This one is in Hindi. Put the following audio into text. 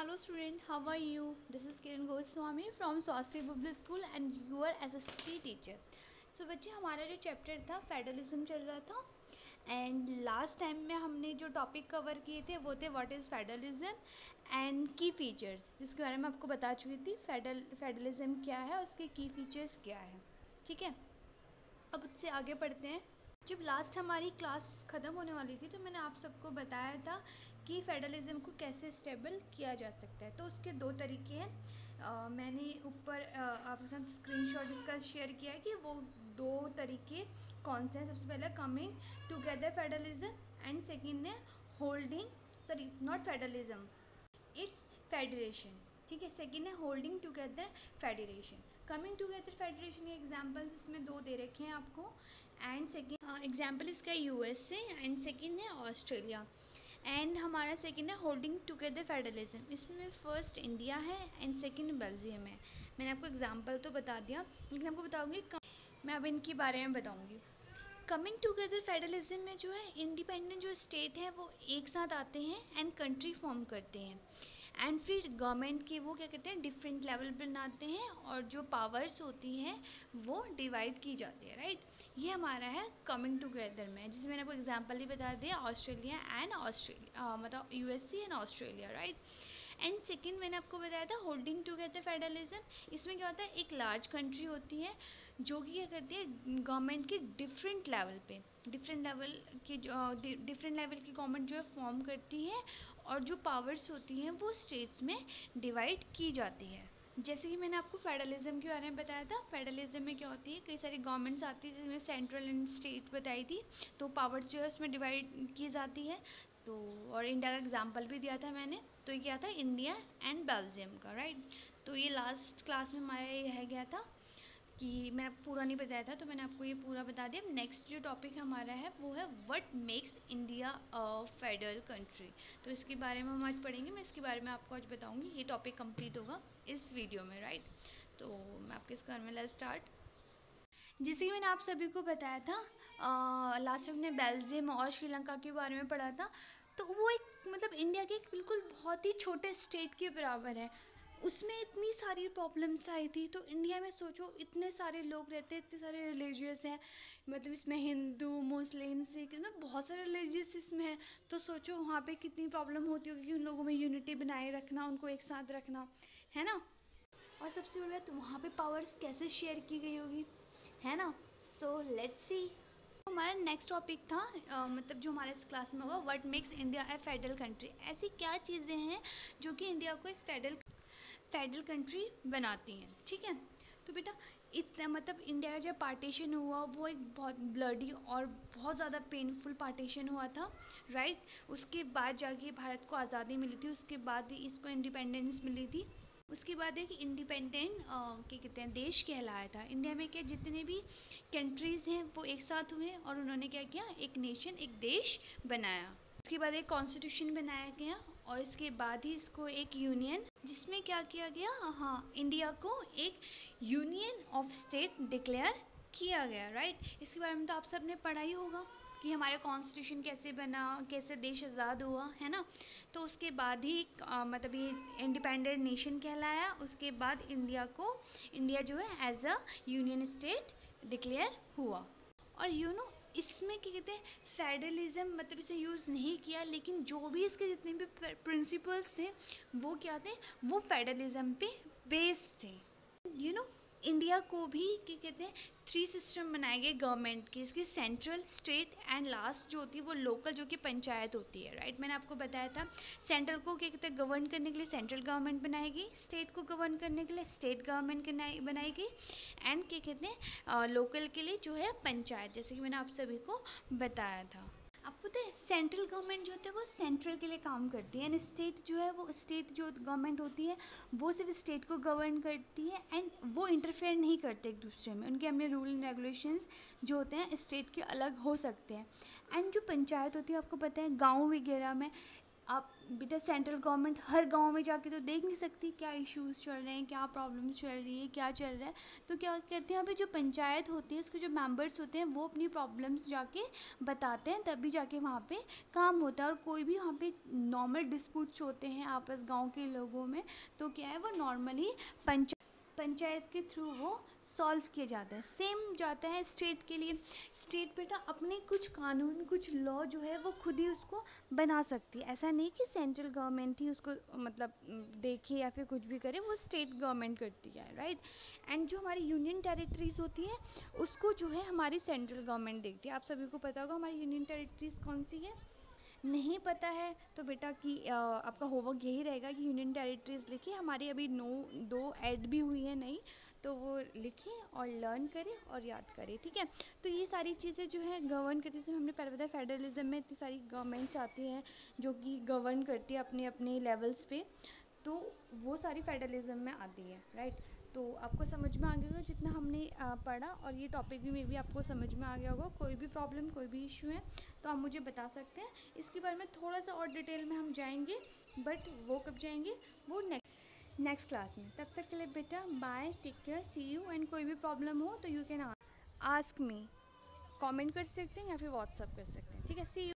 Hello student, how are you? This is Kiran Goswami from Swasti Public School and your SST teacher. So बच्चे हमारा जो चैप्टर था फेडरलिज्म चल रहा था एंड लास्ट टाइम में हमने जो टॉपिक कवर किए थे वो थे what is federalism and key features, जिसके बारे में आपको बता चुकी थी फेडरलिज्म क्या है और उसके की फीचर्स क्या है। ठीक है, अब उससे आगे पढ़ते हैं। जब लास्ट हमारी क्लास ख़त्म होने वाली थी तो मैंने आप सबको बताया था कि फेडरलिज्म को कैसे स्टेबल किया जा सकता है। तो उसके दो तरीके हैं। मैंने ऊपर आपके साथ स्क्रीनशॉट इसका शेयर किया है कि वो दो तरीके कौन से हैं। सबसे पहले coming together federalism and second है holding, sorry it's not federalism, it's federation. ठीक है, सेकेंड है holding together federation. Coming together federation के एग्जाम्पल्स इसमें दो दे रखे हैं आपको एंड सेकेंड एग्जाम्पल इसका यूएसए एंड सेकेंड है ऑस्ट्रेलिया। एंड हमारा सेकेंड है होल्डिंग टुगेदर फेडरलिज्म, इसमें फर्स्ट इंडिया है एंड सेकेंड बेल्जियम है। मैंने आपको एग्जाम्पल तो बता दिया लेकिन आपको बताऊंगी, मैं अब इनके बारे में बताऊंगी। कमिंग टुगेदर फेडरलिज्म में जो है इंडिपेंडेंट जो स्टेट है वो एक साथ आते हैं एंड कंट्री फॉर्म करते हैं एंड फिर गवर्नमेंट के वो क्या कहते हैं डिफरेंट लेवल बनाते हैं और जो पावर्स होती हैं वो डिवाइड की जाती है। राइट, ये हमारा है कमिंग टुगेदर में, जिसमें मैंने आपको एग्जांपल ही बता दिया ऑस्ट्रेलिया एंड ऑस्ट्रेलिया, मतलब USA and Australia. Right, and second मैंने आपको बताया था होल्डिंग टुगेदर फेडरलिज्म। इसमें क्या होता है, एक लार्ज कंट्री होती है जो कि क्या करती है गवर्नमेंट के डिफरेंट लेवल की गवर्नमेंट जो है फॉर्म करती है और जो पावर्स होती हैं वो स्टेट्स में डिवाइड की जाती है। जैसे कि मैंने आपको फेडरलिज्म के बारे में बताया था, फेडरलिज्म में क्या होती है कई सारी गवर्नमेंट्स आती है जिसमें सेंट्रल एंड स्टेट बताई थी, तो पावर्स जो है उसमें डिवाइड की जाती है। तो और इंडिया का एग्जांपल भी दिया था मैंने, तो ये क्या था इंडिया एंड बेल्जियम का। राइट, तो ये लास्ट क्लास में हमारा ये रह गया था कि मैंने पूरा नहीं बताया था, तो मैंने आपको ये पूरा बता दिया। नेक्स्ट जो टॉपिक हमारा है वो है what makes India a federal country, तो इसके बारे में हम आज पढ़ेंगे। मैं इसके बारे में आपको आज बताऊंगी, ये टॉपिक कंप्लीट होगा इस वीडियो में। राइट, तो मैं आपके इसके बारे में लेट्स स्टार्ट। जैसे कि मैंने आप सभी को बताया था लास्ट में बेल्जियम और श्रीलंका के बारे में पढ़ा था, तो वो एक मतलब इंडिया के एक बिल्कुल बहुत ही छोटे स्टेट के बराबर है। उसमें इतनी सारी प्रॉब्लम्स आई थी, तो इंडिया में सोचो इतने सारे लोग रहते हैं, इतने सारे रिलीजियस हैं, मतलब इसमें हिंदू मुस्लिम सिख इसमें बहुत सारे रिलीजियस इसमें है। तो सोचो वहाँ पे कितनी प्रॉब्लम होती होगी उन लोगों में यूनिटी बनाए रखना, उनको एक साथ रखना, है ना। और सबसे बड़ी बात, वहाँ पे पावर्स कैसे शेयर की गई होगी, है ना। So let's see. हमारा नेक्स्ट टॉपिक था मतलब जो हमारे इस क्लास में होगा what makes India a federal country. ऐसी क्या चीज़ें हैं जो कि इंडिया को एक फेडरल कंट्री बनाती हैं। ठीक है, तो बेटा इतना मतलब इंडिया का जब पार्टीशन हुआ वो एक बहुत ब्लडी और बहुत ज़्यादा पेनफुल पार्टीशन हुआ था। राइट, उसके बाद जाके भारत को आज़ादी मिली थी, उसके बाद ही इसको इंडिपेंडेंस मिली थी। उसके बाद एक इंडिपेंडेंट क्या कहते हैं देश कहलाया था। इंडिया में क्या जितने भी कंट्रीज़ हैं वो एक साथ हुए और उन्होंने क्या किया, एक नेशन एक देश बनाया। उसके बाद एक कॉन्स्टिट्यूशन बनाया गया और इसके बाद ही इसको एक यूनियन, जिसमें क्या किया गया, हाँ इंडिया को एक यूनियन ऑफ स्टेट डिक्लेयर किया गया। राइट, इसके बारे में तो आप सब ने पढ़ा ही होगा कि हमारा कॉन्स्टिट्यूशन कैसे बना, कैसे देश आज़ाद हुआ, है ना। तो उसके बाद ही मतलब ये इंडिपेंडेंट नेशन कहलाया। उसके बाद इंडिया जो है as a union state declare हुआ। और इसमें क्या कहते हैं फेडरलिज्म मतलब इसे यूज़ नहीं किया, लेकिन जो भी इसके जितने भी प्रिंसिपल्स थे वो क्या थे, वो फेडरलिज्म पे बेस्ड थे। इंडिया को भी क्या कहते हैं 3 सिस्टम बनाए गए गवर्नमेंट के, इसकी सेंट्रल स्टेट एंड लास्ट जो होती है वो लोकल जो कि पंचायत होती है। राइट, मैंने आपको बताया था सेंट्रल को क्या कहते हैं गवर्न करने के लिए सेंट्रल गवर्नमेंट बनाएगी, स्टेट को गवर्न करने के लिए स्टेट गवर्नमेंट बनाएगी एंड क्या कहते हैं लोकल के लिए जो है पंचायत, जैसे कि मैंने आप सभी को बताया था। आपको पता है सेंट्रल गवर्नमेंट जो होता है वो सेंट्रल के लिए काम करती है एंड स्टेट जो है वो स्टेट जो गवर्नमेंट होती है वो सिर्फ स्टेट को गवर्न करती है एंड वो इंटरफेयर नहीं करते एक दूसरे में। उनके अपने रूल एंड रेगुलेशंस जो होते हैं स्टेट के अलग हो सकते हैं। एंड जो पंचायत होती है आपको पता है गाँव वगैरह में आप बेटा सेंट्रल गवर्नमेंट हर गांव में जाके तो देख नहीं सकती क्या इश्यूज चल रहे हैं, क्या प्रॉब्लम्स चल रही है, क्या चल रहा है। तो क्या कहते हैं, यहाँ पे जो पंचायत होती है उसके जो मेंबर्स होते हैं वो अपनी प्रॉब्लम्स जाके बताते हैं, तभी जाके वहाँ पे काम होता है। और कोई भी वहाँ पे नॉर्मल डिस्प्यूट्स होते हैं आपस गाँव के लोगों में, तो क्या है वो नॉर्मली पंचायत के थ्रू वो सॉल्व किया जाता है। सेम जाता है स्टेट के लिए। स्टेट बेटा अपने कुछ कानून, कुछ लॉ जो है वो खुद ही उसको बना सकती है। ऐसा नहीं कि सेंट्रल गवर्नमेंट ही उसको मतलब देखे या फिर कुछ भी करे, वो स्टेट गवर्नमेंट करती है, राइट। एंड जो हमारी यूनियन टेरिटरीज होती है उसको जो है हमारी सेंट्रल गवर्नमेंट देखती है। आप सभी को पता होगा हमारी यूनियन टेरिटरीज कौन सी है। नहीं पता है तो बेटा कि आपका होमवर्क यही रहेगा कि यूनियन टेरिटरीज लिखिए। हमारी अभी दो ऐड भी हुई है नई, तो वो लिखें और लर्न करें और याद करें, ठीक है। तो ये सारी चीज़ें जो है गवर्न करती है। हमने पहले बताया फेडरलिज्म में इतनी सारी गवर्नमेंट्स आती हैं जो कि गवर्न करती है अपने अपने लेवल्स पे, तो वो सारी फेडरलिज्म में आती है, राइट। तो आपको समझ में आ गया होगा जितना हमने पढ़ा, और ये टॉपिक भी मे बी आपको समझ में आ गया होगा। कोई भी प्रॉब्लम, कोई भी इशू है तो आप मुझे बता सकते हैं। इसके बारे में थोड़ा सा और डिटेल में हम जाएंगे, बट वो कब जाएंगे, वो नेक्स्ट क्लास में। तब तक के लिए बेटा bye, take care, see you. And कोई भी प्रॉब्लम हो तो you can ask me, comment कर सकते हैं या फिर व्हाट्सअप कर सकते हैं, ठीक है। See you.